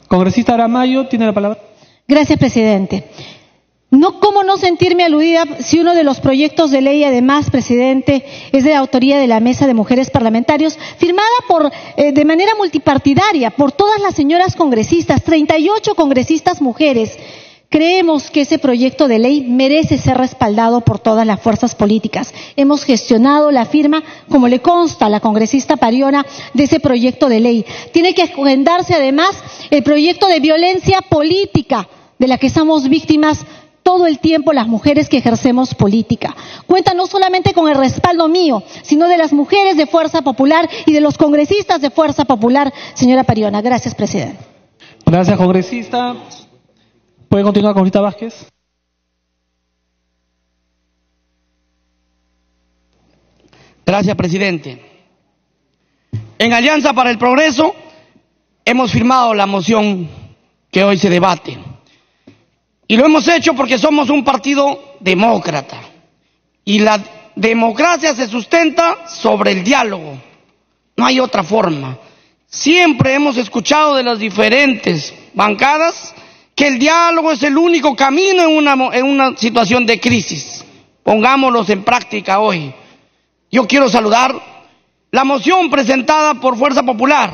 Congresista Aramayo, tiene la palabra. Gracias, presidente. ¿Cómo no sentirme aludida si uno de los proyectos de ley, además, presidente, es de autoría de la Mesa de Mujeres Parlamentarios, firmada de manera multipartidaria por todas las señoras congresistas, 38 congresistas mujeres? Creemos que ese proyecto de ley merece ser respaldado por todas las fuerzas políticas. Hemos gestionado la firma, como le consta a la congresista Pariona, de ese proyecto de ley. Tiene que agendarse, además, el proyecto de violencia política de la que somos víctimas todo el tiempo las mujeres que ejercemos política. Cuenta no solamente con el respaldo mío, sino de las mujeres de Fuerza Popular y de los congresistas de Fuerza Popular, señora Pariona. Gracias, presidente. Gracias, congresista. ¿Puede continuar, congresista Vázquez? Gracias, presidente. En Alianza para el Progreso hemos firmado la moción que hoy se debate. Y lo hemos hecho porque somos un partido demócrata. Y la democracia se sustenta sobre el diálogo. No hay otra forma. Siempre hemos escuchado de las diferentes bancadas que el diálogo es el único camino en una situación de crisis. Pongámoslos en práctica hoy. Yo quiero saludar la moción presentada por Fuerza Popular.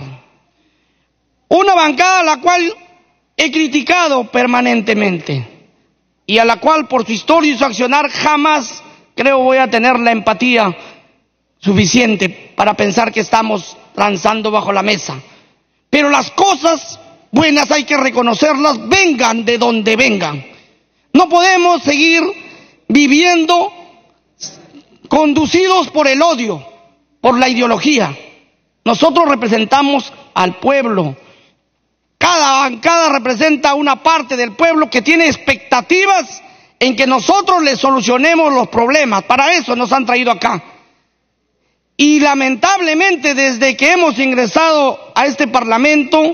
Una bancada a la cual he criticado permanentemente y a la cual por su historia y su accionar jamás creo voy a tener la empatía suficiente para pensar que estamos transando bajo la mesa. Pero las cosas buenas hay que reconocerlas, vengan de donde vengan. No podemos seguir viviendo conducidos por el odio, por la ideología. Nosotros representamos al pueblo. Cada bancada representa una parte del pueblo que tiene expectativas en que nosotros les solucionemos los problemas. Para eso nos han traído acá. Y lamentablemente, desde que hemos ingresado a este Parlamento,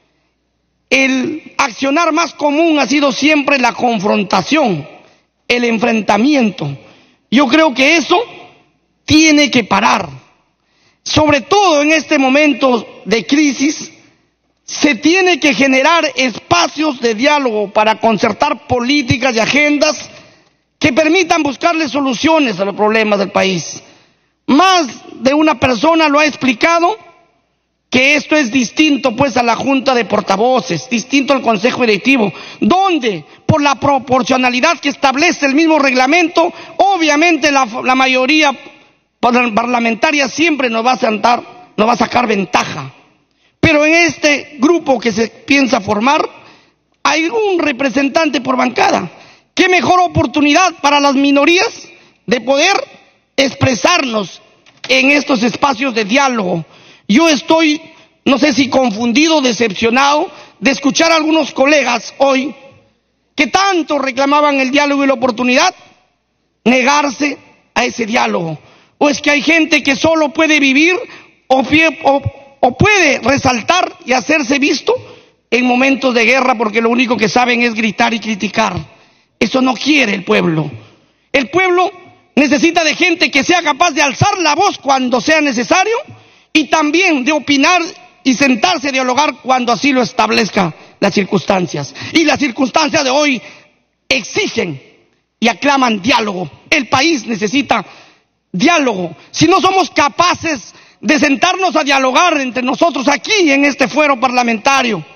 el accionar más común ha sido siempre la confrontación, el enfrentamiento. Yo creo que eso tiene que parar. Sobre todo en este momento de crisis, se tiene que generar espacios de diálogo para concertar políticas y agendas que permitan buscarle soluciones a los problemas del país. Más de una persona lo ha explicado, que esto es distinto pues a la Junta de Portavoces, distinto al Consejo Directivo, donde por la proporcionalidad que establece el mismo reglamento, obviamente la mayoría parlamentaria siempre nos va a sacar ventaja. Pero en este grupo que se piensa formar, hay un representante por bancada. ¿Qué mejor oportunidad para las minorías de poder expresarnos en estos espacios de diálogo? Yo estoy, no sé si confundido, decepcionado, de escuchar a algunos colegas hoy que tanto reclamaban el diálogo y la oportunidad, negarse a ese diálogo. O es que hay gente que solo puede vivir o puede resaltar y hacerse visto en momentos de guerra porque lo único que saben es gritar y criticar. Eso no quiere el pueblo. El pueblo necesita de gente que sea capaz de alzar la voz cuando sea necesario y también de opinar y sentarse a dialogar cuando así lo establezcan las circunstancias. Y las circunstancias de hoy exigen y aclaman diálogo. El país necesita diálogo. Si no somos capaces de sentarnos a dialogar entre nosotros aquí en este fuero parlamentario,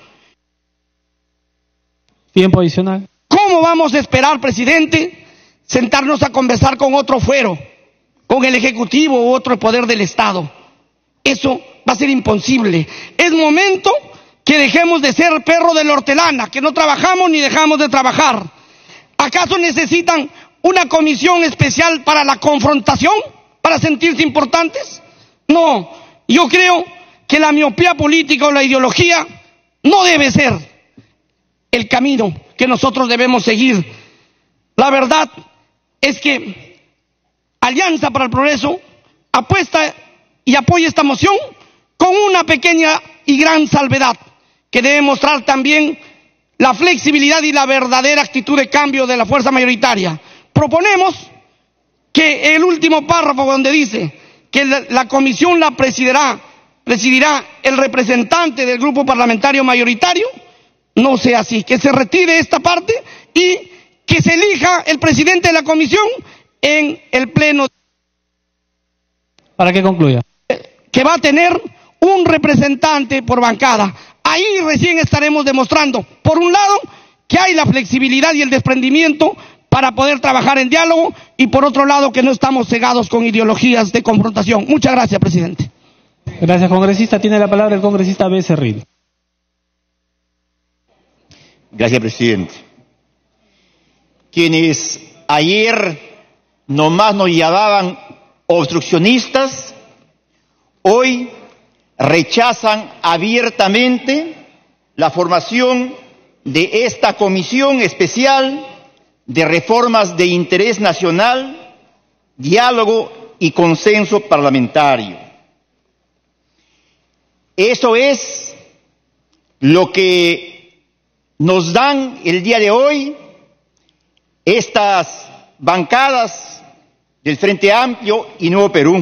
Tiempo adicional. ¿cómo vamos a esperar, presidente, sentarnos a conversar con otro fuero, con el Ejecutivo u otro poder del Estado? Eso va a ser imposible. Es momento que dejemos de ser perro de la hortelana, que no trabajamos ni dejamos de trabajar. ¿Acaso necesitan una comisión especial para la confrontación, para sentirse importantes? No, yo creo que la miopía política o la ideología no debe ser el camino que nosotros debemos seguir. La verdad es que Alianza para el Progreso apuesta y apoya esta moción con una pequeña y gran salvedad, que debe mostrar también la flexibilidad y la verdadera actitud de cambio de la fuerza mayoritaria. Proponemos que el último párrafo donde dice que la comisión la presidirá el representante del grupo parlamentario mayoritario, no sea así, que se retire esta parte y que se elija el presidente de la comisión en el pleno. Para que concluya. Que va a tener un representante por bancada. Ahí recién estaremos demostrando, por un lado, que hay la flexibilidad y el desprendimiento para poder trabajar en diálogo, y por otro lado, que no estamos cegados con ideologías de confrontación. Muchas gracias, presidente. Gracias, congresista. Tiene la palabra el congresista Becerril. Gracias, presidente. Quienes ayer nomás nos llamaban obstruccionistas, hoy rechazan abiertamente la formación de esta comisión especial de reformas de interés nacional, diálogo y consenso parlamentario. Eso es lo que nos dan el día de hoy estas bancadas del Frente Amplio y Nuevo Perú,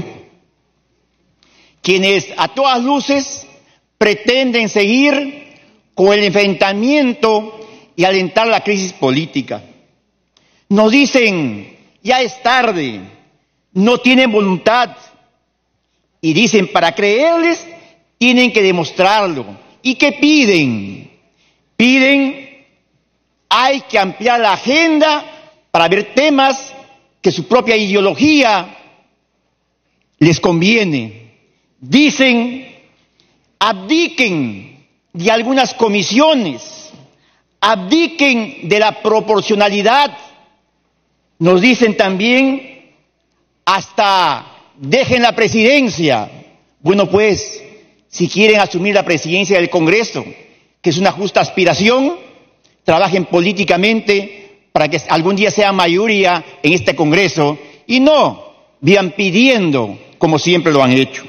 quienes a todas luces pretenden seguir con el enfrentamiento y alentar la crisis política. Nos dicen, ya es tarde, no tienen voluntad, y dicen, para creerles tienen que demostrarlo. ¿Y qué piden? Piden, hay que ampliar la agenda para ver temas que su propia ideología les conviene. Dicen, abdiquen de algunas comisiones, abdiquen de la proporcionalidad. Nos dicen también, hasta dejen la presidencia. Bueno, pues, si quieren asumir la presidencia del Congreso, que es una justa aspiración, trabajen políticamente para que algún día sea mayoría en este Congreso y no vivan pidiendo como siempre lo han hecho.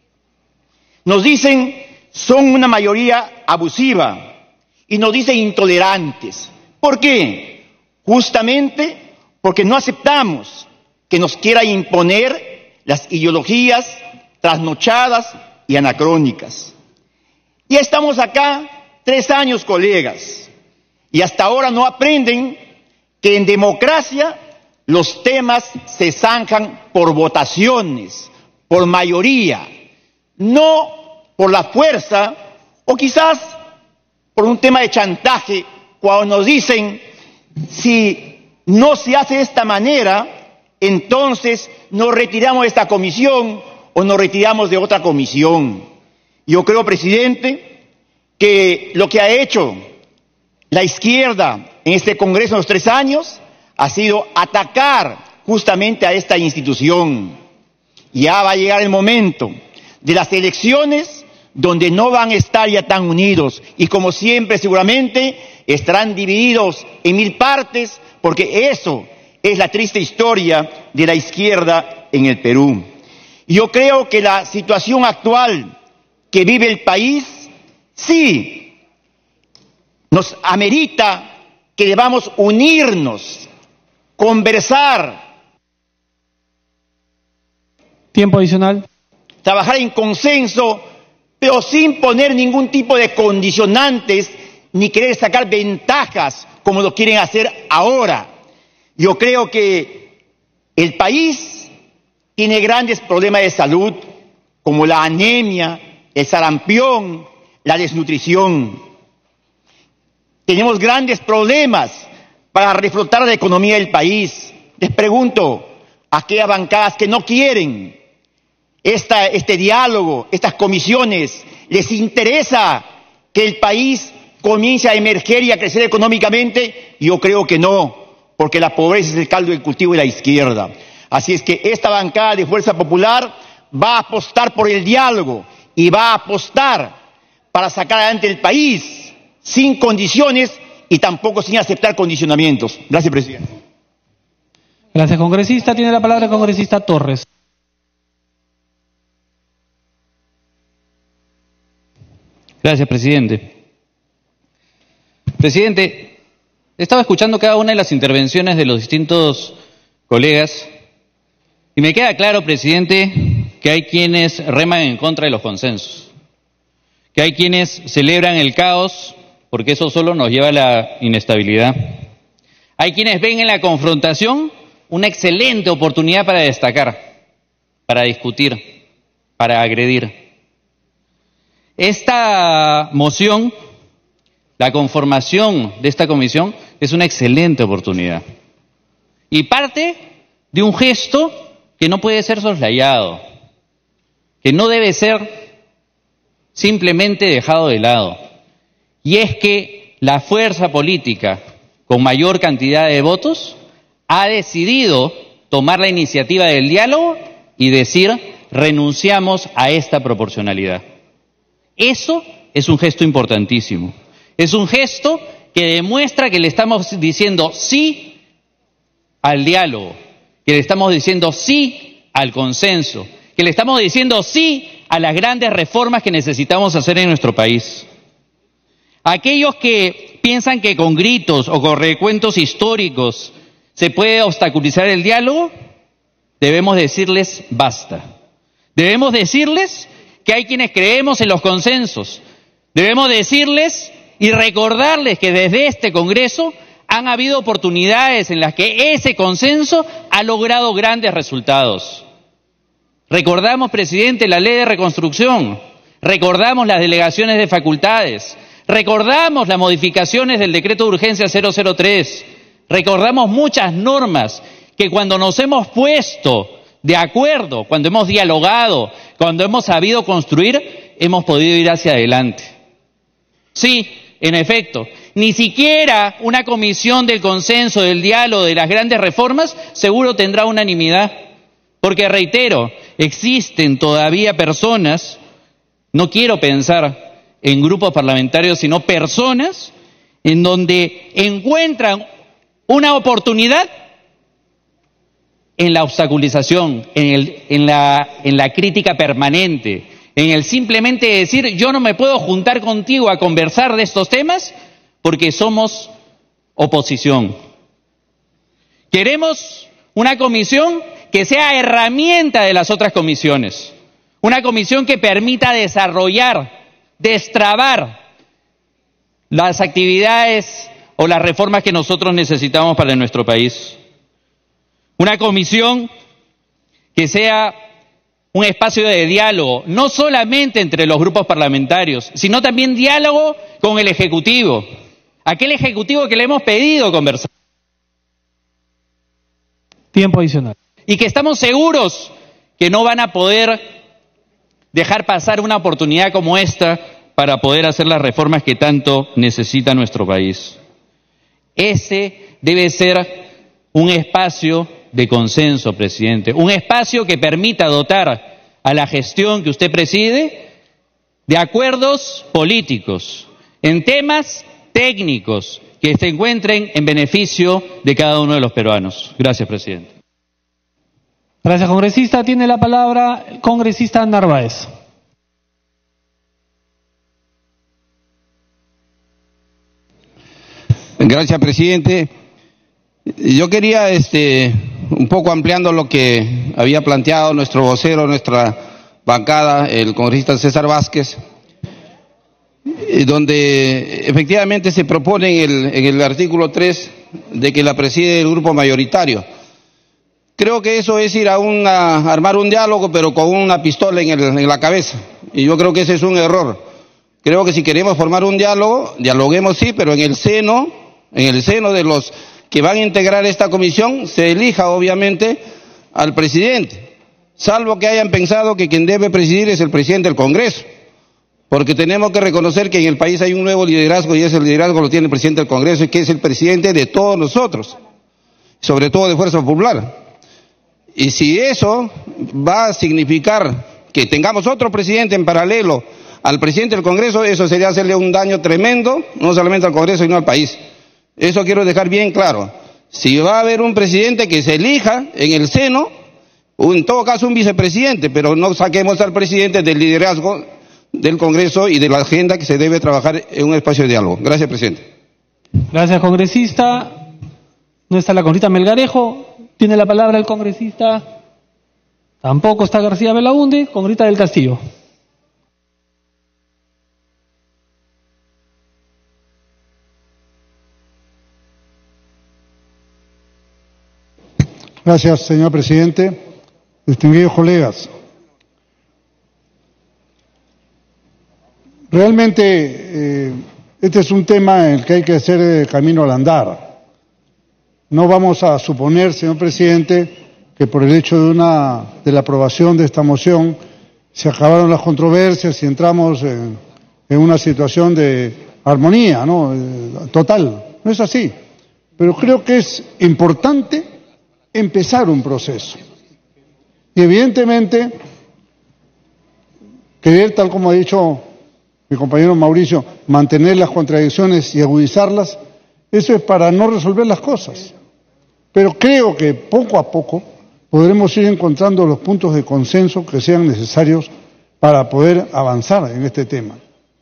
Nos dicen, son una mayoría abusiva, y nos dicen intolerantes. ¿Por qué? Justamente porque no aceptamos que nos quiera imponer las ideologías trasnochadas y anacrónicas. Ya estamos acá 3 años, colegas, y hasta ahora no aprenden que en democracia los temas se zanjan por votaciones, por mayoría, no por la fuerza, o quizás por un tema de chantaje, cuando nos dicen, si no se hace de esta manera, entonces nos retiramos de esta comisión o nos retiramos de otra comisión. Yo creo, presidente, que lo que ha hecho la izquierda en este Congreso en los 3 años ha sido atacar justamente a esta institución. Ya va a llegar el momento de las elecciones donde no van a estar ya tan unidos, y como siempre seguramente estarán divididos en 1000 partes, porque eso es la triste historia de la izquierda en el Perú. Yo creo que la situación actual que vive el país sí nos amerita que debamos unirnos, conversar. Tiempo adicional. Trabajar en consenso, pero sin poner ningún tipo de condicionantes ni querer sacar ventajas como lo quieren hacer ahora. Yo creo que el país tiene grandes problemas de salud, como la anemia, el sarampión, la desnutrición. Tenemos grandes problemas para reflotar la economía del país. Les pregunto a aquellas bancadas que no quieren este diálogo, estas comisiones, ¿les interesa que el país comience a emerger y a crecer económicamente? Yo creo que no, porque la pobreza es el caldo de cultivo de la izquierda. Así es que esta bancada de Fuerza Popular va a apostar por el diálogo y va a apostar para sacar adelante el país sin condiciones y tampoco sin aceptar condicionamientos. Gracias, presidente. Gracias, congresista. Tiene la palabra el congresista Torres. Gracias, presidente. Presidente, estaba escuchando cada una de las intervenciones de los distintos colegas y me queda claro, presidente, que hay quienes reman en contra de los consensos, que hay quienes celebran el caos porque eso solo nos lleva a la inestabilidad. Hay quienes ven en la confrontación una excelente oportunidad para destacar, para discutir, para agredir. Esta moción, la conformación de esta comisión, es una excelente oportunidad. Y parte de un gesto que no puede ser soslayado, que no debe ser simplemente dejado de lado. Y es que la fuerza política con mayor cantidad de votos ha decidido tomar la iniciativa del diálogo y decir: renunciamos a esta proporcionalidad. Eso es un gesto importantísimo. Es un gesto que demuestra que le estamos diciendo sí al diálogo, que le estamos diciendo sí al consenso, que le estamos diciendo sí a las grandes reformas que necesitamos hacer en nuestro país. Aquellos que piensan que con gritos o con recuentos históricos se puede obstaculizar el diálogo, debemos decirles basta. Debemos decirles que hay quienes creemos en los consensos. Debemos decirles y recordarles que desde este Congreso han habido oportunidades en las que ese consenso ha logrado grandes resultados. Recordamos, presidente, la ley de reconstrucción, recordamos las delegaciones de facultades, recordamos las modificaciones del decreto de urgencia 003, recordamos muchas normas que cuando nos hemos puesto de acuerdo, cuando hemos dialogado, cuando hemos sabido construir, hemos podido ir hacia adelante. Sí, en efecto, ni siquiera una comisión del consenso, del diálogo, de las grandes reformas, seguro tendrá unanimidad. Porque, reitero, existen todavía personas, no quiero pensar en grupos parlamentarios, sino personas en donde encuentran una oportunidad en la obstaculización, en la crítica permanente, en el simplemente decir: yo no me puedo juntar contigo a conversar de estos temas porque somos oposición. Queremos una comisión que sea herramienta de las otras comisiones, una comisión que permita desarrollar, destrabar las actividades o las reformas que nosotros necesitamos para nuestro país. Una comisión que sea un espacio de diálogo, no solamente entre los grupos parlamentarios, sino también diálogo con el Ejecutivo, aquel Ejecutivo que le hemos pedido conversar. Tiempo adicional. Y que estamos seguros que no van a poder dejar pasar una oportunidad como esta para poder hacer las reformas que tanto necesita nuestro país. Ese debe ser un espacio de consenso, presidente, un espacio que permita dotar a la gestión que usted preside de acuerdos políticos en temas técnicos que se encuentren en beneficio de cada uno de los peruanos. Gracias, presidente. Gracias, congresista. Tiene la palabra el congresista Narváez. Gracias, presidente. Yo quería, un poco ampliando lo que había planteado nuestro vocero, nuestra bancada, el congresista César Vázquez, donde efectivamente se propone en el artículo 3 de que la preside el grupo mayoritario. Creo que eso es ir a armar un diálogo, pero con una pistola en la cabeza. Y yo creo que ese es un error. Creo que si queremos formar un diálogo, dialoguemos sí, pero en el seno de los que van a integrar esta comisión, se elija obviamente al presidente, salvo que hayan pensado que quien debe presidir es el presidente del Congreso, porque tenemos que reconocer que en el país hay un nuevo liderazgo y ese liderazgo lo tiene el presidente del Congreso y que es el presidente de todos nosotros, sobre todo de Fuerza Popular. Y si eso va a significar que tengamos otro presidente en paralelo al presidente del Congreso, eso sería hacerle un daño tremendo, no solamente al Congreso, sino al país. Eso quiero dejar bien claro. Si va a haber un presidente, que se elija en el seno, o en todo caso un vicepresidente, pero no saquemos al presidente del liderazgo del Congreso y de la agenda que se debe trabajar en un espacio de diálogo. Gracias, presidente. Gracias, congresista. No está la congresista Melgarejo. Tiene la palabra el congresista. Tampoco está García Belaunde. Congresista del Castillo. Gracias, señor presidente. Distinguidos colegas, realmente este es un tema en el que hay que hacer camino al andar. No vamos a suponer, señor presidente, que por el hecho de la aprobación de esta moción se acabaron las controversias y entramos en una situación de armonía, ¿no? Total. No es así. Pero creo que es importante empezar un proceso. Y evidentemente, querer, tal como ha dicho mi compañero Mauricio, mantener las contradicciones y agudizarlas, eso es para no resolver las cosas. Pero creo que poco a poco podremos ir encontrando los puntos de consenso que sean necesarios para poder avanzar en este tema.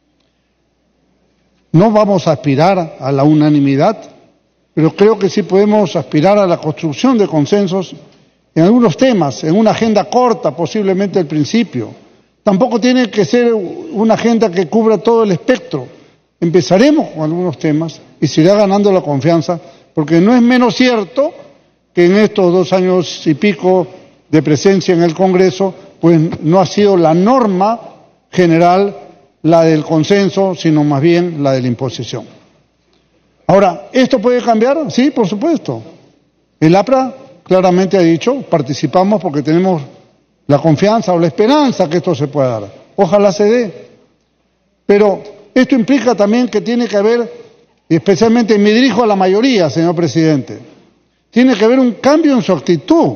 No vamos a aspirar a la unanimidad, pero creo que sí podemos aspirar a la construcción de consensos en algunos temas, en una agenda corta, posiblemente al principio. Tampoco tiene que ser una agenda que cubra todo el espectro. Empezaremos con algunos temas y se irá ganando la confianza, porque no es menos cierto que en estos 2 años y pico de presencia en el Congreso, pues no ha sido la norma general la del consenso, sino más bien la de la imposición. Ahora, ¿esto puede cambiar? Sí, por supuesto. El APRA claramente ha dicho, participamos porque tenemos la confianza o la esperanza que esto se pueda dar. Ojalá se dé. Pero esto implica también que tiene que haber, y especialmente me dirijo a la mayoría, señor presidente, tiene que haber un cambio en su actitud.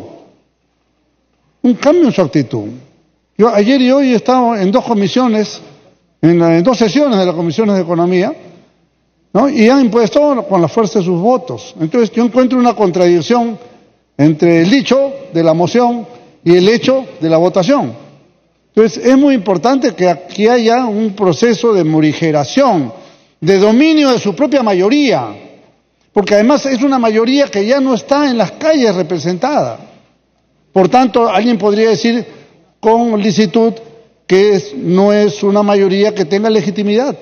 Un cambio en su actitud. Yo ayer y hoy he estado en 2 comisiones, en 2 sesiones de las comisiones de Economía, ¿no? Y han impuesto con la fuerza de sus votos. Entonces yo encuentro una contradicción entre el dicho de la moción y el hecho de la votación. Entonces es muy importante que aquí haya un proceso de morigeración, de dominio de su propia mayoría, porque además es una mayoría que ya no está en las calles representada. Por tanto, alguien podría decir con licitud que no es una mayoría que tenga legitimidad.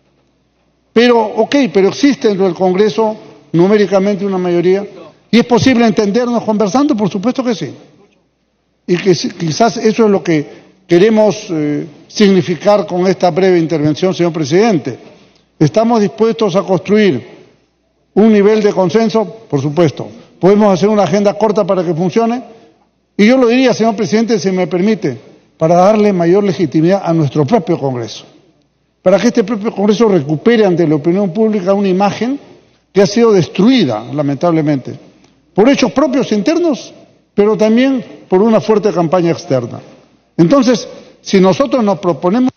Pero existe dentro del Congreso numéricamente una mayoría. ¿Y es posible entendernos conversando? Por supuesto que sí. Y que quizás eso es lo que queremos significar con esta breve intervención, señor presidente. ¿Estamos dispuestos a construir un nivel de consenso? Por supuesto. ¿Podemos hacer una agenda corta para que funcione? Y yo lo diría, señor presidente, si me permite, para darle mayor legitimidad a nuestro propio Congreso. Para que este propio Congreso recupere ante la opinión pública una imagen que ha sido destruida, lamentablemente, por hechos propios internos, pero también por una fuerte campaña externa. Entonces, si nosotros nos proponemos...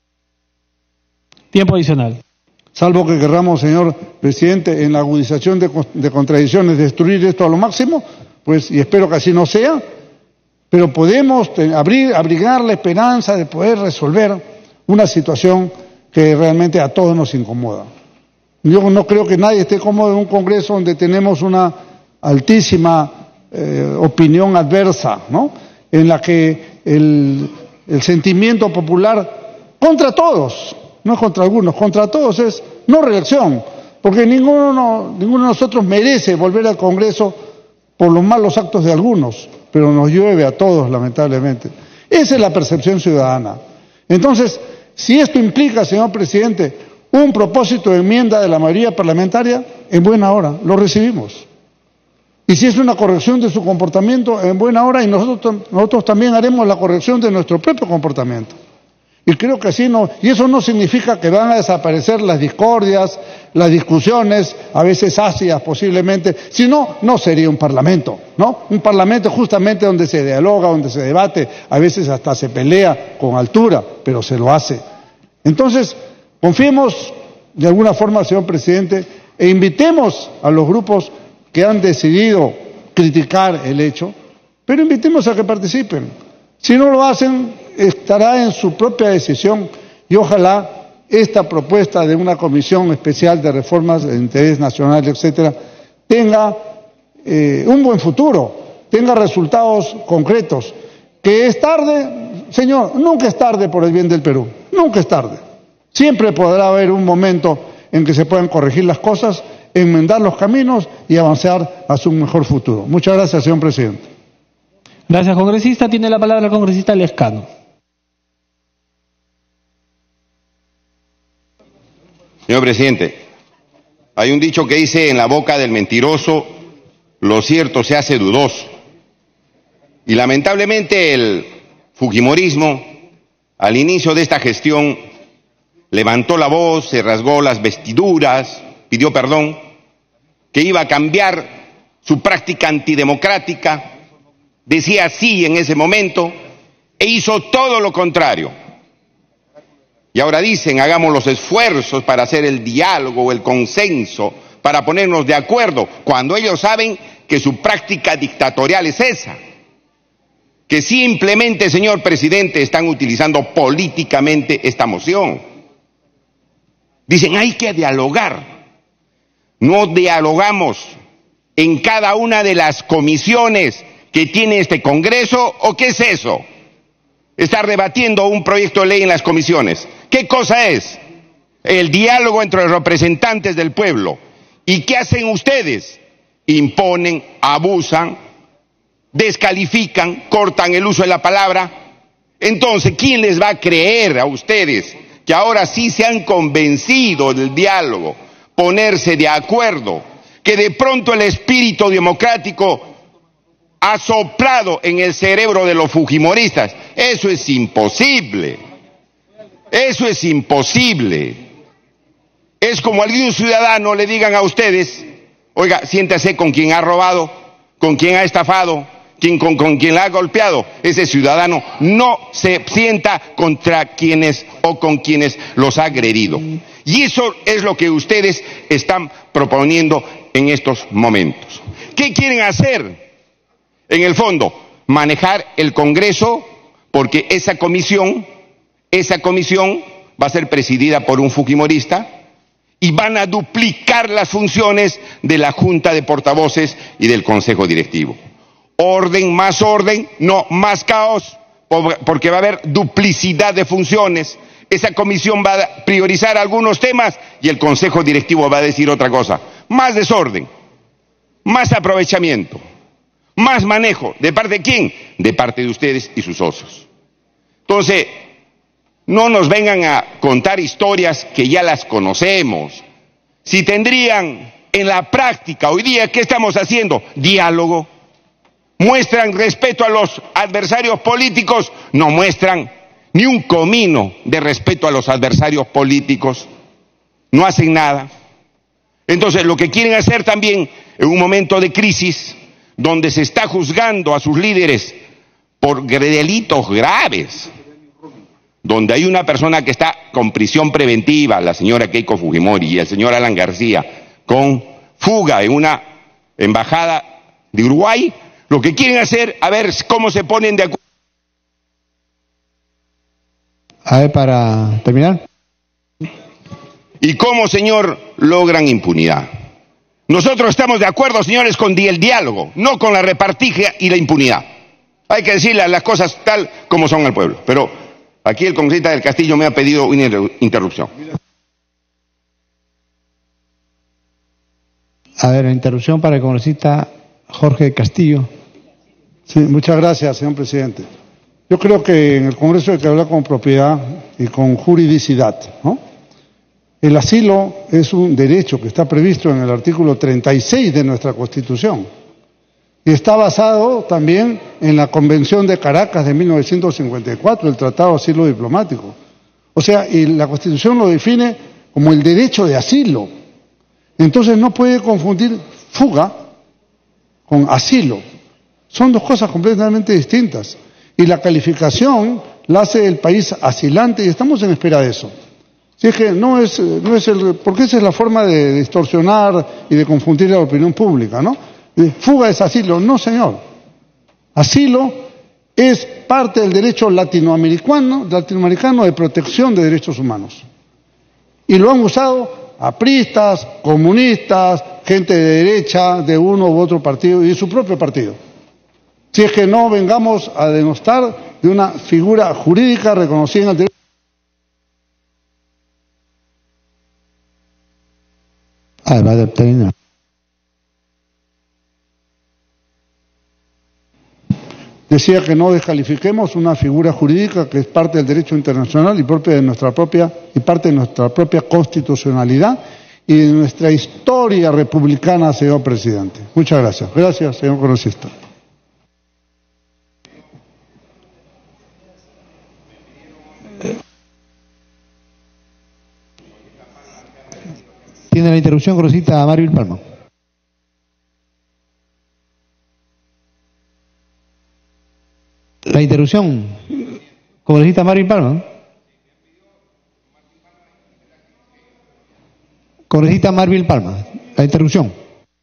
Tiempo adicional. Salvo que querramos, señor presidente, en la agudización de contradicciones, destruir esto a lo máximo, pues, y espero que así no sea, pero podemos abrigar la esperanza de poder resolver una situación que realmente a todos nos incomoda. Yo no creo que nadie esté cómodo en un Congreso donde tenemos una altísima opinión adversa, ¿no? En la que el sentimiento popular contra todos, no contra algunos, contra todos es no reelección, porque ninguno de nosotros merece volver al Congreso por los malos actos de algunos, pero nos llueve a todos, lamentablemente. Esa es la percepción ciudadana. Entonces, si esto implica, señor presidente, un propósito de enmienda de la mayoría parlamentaria, en buena hora, lo recibimos. Y si es una corrección de su comportamiento, en buena hora, y nosotros también haremos la corrección de nuestro propio comportamiento. Y creo que así no, y eso no significa que van a desaparecer las discordias, las discusiones, a veces ácidas posiblemente, si no, no sería un parlamento, ¿no? Un parlamento justamente donde se dialoga, donde se debate, a veces hasta se pelea con altura, pero se lo hace. Entonces, confiemos de alguna forma, señor presidente, e invitemos a los grupos que han decidido criticar el hecho, pero invitemos a que participen. Si no lo hacen, estará en su propia decisión y ojalá esta propuesta de una comisión especial de reformas de interés nacional, etcétera, tenga un buen futuro, tenga resultados concretos. Que es tarde, señor, nunca es tarde por el bien del Perú, nunca es tarde. Siempre podrá haber un momento en que se puedan corregir las cosas enmendar los caminos y avanzar hacia un mejor futuro. Muchas gracias, señor presidente. Gracias, congresista. Tiene la palabra el congresista Lescano. Señor presidente, hay un dicho que dice: en la boca del mentiroso lo cierto se hace dudoso. Y lamentablemente el fujimorismo, al inicio de esta gestión, levantó la voz, se rasgó las vestiduras, pidió perdón, que iba a cambiar su práctica antidemocrática, decía sí en ese momento, e hizo todo lo contrario. Y ahora dicen: hagamos los esfuerzos para hacer el diálogo, el consenso, para ponernos de acuerdo, cuando ellos saben que su práctica dictatorial es esa. Que simplemente, señor presidente, están utilizando políticamente esta moción. Dicen: hay que dialogar. No dialogamos en cada una de las comisiones que tiene este Congreso, ¿o qué es eso? Estar debatiendo un proyecto de ley en las comisiones. ¿Qué cosa es? El diálogo entre los representantes del pueblo. ¿Y qué hacen ustedes? Imponen, abusan, descalifican, cortan el uso de la palabra. Entonces, ¿quién les va a creer a ustedes que ahora sí se han convencido del diálogo, ponerse de acuerdo, que de pronto el espíritu democrático ha soplado en el cerebro de los fujimoristas? Eso es imposible. Eso es imposible. Es como algún ciudadano le digan a ustedes: oiga, siéntase con quien ha robado, con quien ha estafado, con quien la ha golpeado. Ese ciudadano no se sienta contra quienes o con quienes los ha agredido. Y eso es lo que ustedes están proponiendo en estos momentos. ¿Qué quieren hacer? En el fondo, manejar el Congreso, porque esa comisión va a ser presidida por un fujimorista, y van a duplicar las funciones de la Junta de Portavoces y del Consejo Directivo. Orden, no más caos, porque va a haber duplicidad de funciones. Esa comisión va a priorizar algunos temas y el Consejo Directivo va a decir otra cosa. Más desorden, más aprovechamiento, más manejo. ¿De parte de quién? De parte de ustedes y sus socios. Entonces, no nos vengan a contar historias que ya las conocemos. Si tendrían en la práctica hoy día, ¿qué estamos haciendo? Diálogo. Muestran respeto a los adversarios políticos, no muestran ni un comino de respeto a los adversarios políticos, no hacen nada. Entonces, lo que quieren hacer también en un momento de crisis, donde se está juzgando a sus líderes por delitos graves, donde hay una persona que está con prisión preventiva, la señora Keiko Fujimori y el señor Alan García, con fuga en una embajada de Uruguay, lo que quieren hacer, a ver cómo se ponen de acuerdo. A ver, para terminar. ¿Y cómo, señor, logran impunidad? Nosotros estamos de acuerdo, señores, con el diálogo, no con la repartigia y la impunidad. Hay que decirle las cosas tal como son al pueblo. Pero aquí el congresista del Castillo me ha pedido una interrupción. A ver, interrupción para el congresista Jorge Castillo. Sí, muchas gracias, señor presidente. Yo creo que en el Congreso hay que hablar con propiedad y con juridicidad, ¿no? El asilo es un derecho que está previsto en el artículo 36 de nuestra Constitución y está basado también en la Convención de Caracas de 1954, el Tratado de Asilo Diplomático. O sea, y la Constitución lo define como el derecho de asilo. Entonces no puede confundir fuga con asilo. Son dos cosas completamente distintas. Y la calificación la hace el país asilante y estamos en espera de eso. Si es que porque esa es la forma de distorsionar y de confundir la opinión pública, ¿no? Fuga es asilo. No, señor. Asilo es parte del derecho latinoamericano de protección de derechos humanos. Y lo han usado apristas, comunistas, gente de derecha, de uno u otro partido y de su propio partido. Si es que no vengamos a denostar de una figura jurídica reconocida en el derecho. Va a terminar. Decía que no descalifiquemos una figura jurídica que es parte del derecho internacional y parte de nuestra propia constitucionalidad y de nuestra historia republicana, señor presidente. Muchas gracias. Gracias, señor congresista. Tiene la interrupción, congresista Marvil Palma. La interrupción, congresista Marvil Palma. Congresista Marvil Palma, la interrupción.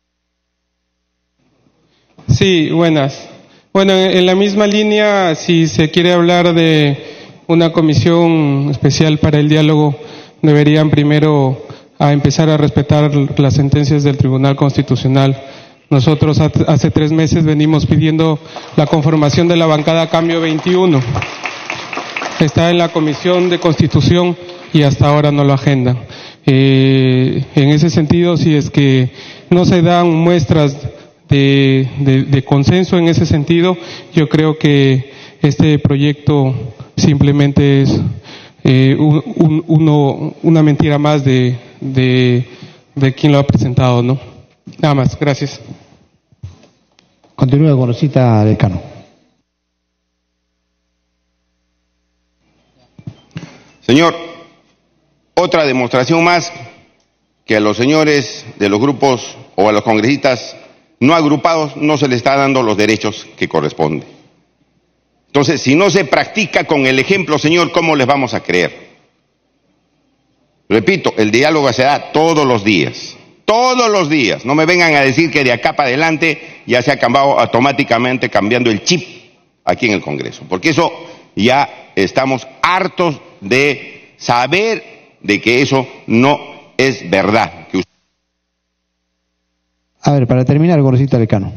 Sí, buenas. Bueno, en la misma línea, si se quiere hablar de una comisión especial para el diálogo, deberían primero empezar a respetar las sentencias del Tribunal Constitucional. Nosotros hace 3 meses venimos pidiendo la conformación de la bancada Cambio 21. Está en la Comisión de Constitución y hasta ahora no lo agendan. En ese sentido, si es que no se dan muestras de consenso en ese sentido, yo creo que este proyecto simplemente es una mentira más de quien lo ha presentado, ¿no? Nada más, gracias. Continúa, congresista Decano. Señor, otra demostración más que a los señores de los grupos o a los congresistas no agrupados no se les está dando los derechos que corresponden. Entonces, si no se practica con el ejemplo, señor, ¿cómo les vamos a creer? Repito, el diálogo se da todos los días. Todos los días. No me vengan a decir que de acá para adelante ya se ha cambiado automáticamente, cambiando el chip aquí en el Congreso. Porque eso ya estamos hartos de saber de que eso no es verdad. A ver, para terminar, congresista Decano.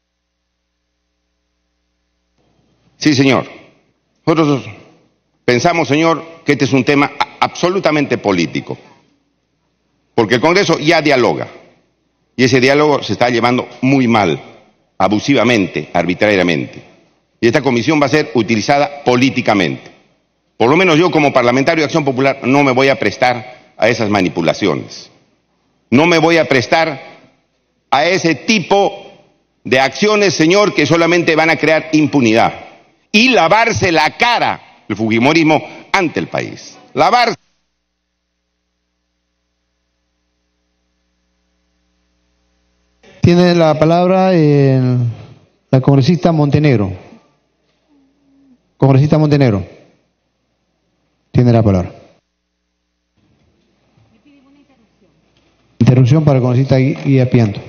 Sí, señor. Nosotros pensamos, señor, que este es un tema absolutamente político. Porque el Congreso ya dialoga. Y ese diálogo se está llevando muy mal, abusivamente, arbitrariamente. Y esta comisión va a ser utilizada políticamente. Por lo menos yo, como parlamentario de Acción Popular, no me voy a prestar a esas manipulaciones. No me voy a prestar a ese tipo de acciones, señor, que solamente van a crear impunidad y lavarse la cara, el fujimorismo, ante el país. Lavarse. Tiene la palabra la congresista Montenegro. Congresista Montenegro. Tiene la palabra. Interrupción para el congresista Guía Pianto.